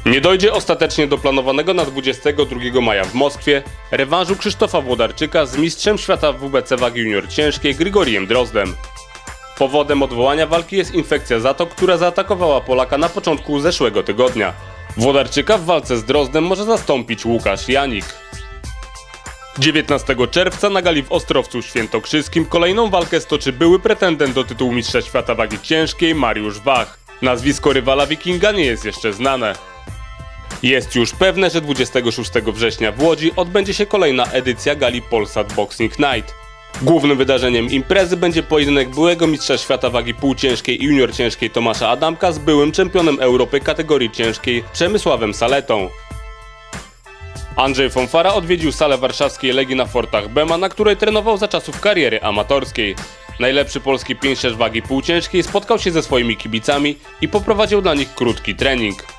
Nie dojdzie ostatecznie do planowanego na 22 maja w Moskwie rewanżu Krzysztofa Włodarczyka z mistrzem świata w WBC wagi junior ciężkiej Grigorijem Drozdem. Powodem odwołania walki jest infekcja zatok, która zaatakowała Polaka na początku zeszłego tygodnia. Włodarczyka w walce z Drozdem może zastąpić Łukasz Janik. 19 czerwca na gali w Ostrowcu Świętokrzyskim kolejną walkę stoczy były pretendent do tytułu mistrza świata wagi ciężkiej Mariusz Wach. Nazwisko rywala Wikinga nie jest jeszcze znane. Jest już pewne, że 26 września w Łodzi odbędzie się kolejna edycja gali Polsat Boxing Night. Głównym wydarzeniem imprezy będzie pojedynek byłego mistrza świata wagi półciężkiej i junior ciężkiej Tomasza Adamka z byłym czempionem Europy kategorii ciężkiej Przemysławem Saletą. Andrzej Fonfara odwiedził salę warszawskiej Legii na Fortach Bema, na której trenował za czasów kariery amatorskiej. Najlepszy polski pięściarz wagi półciężkiej spotkał się ze swoimi kibicami i poprowadził dla nich krótki trening.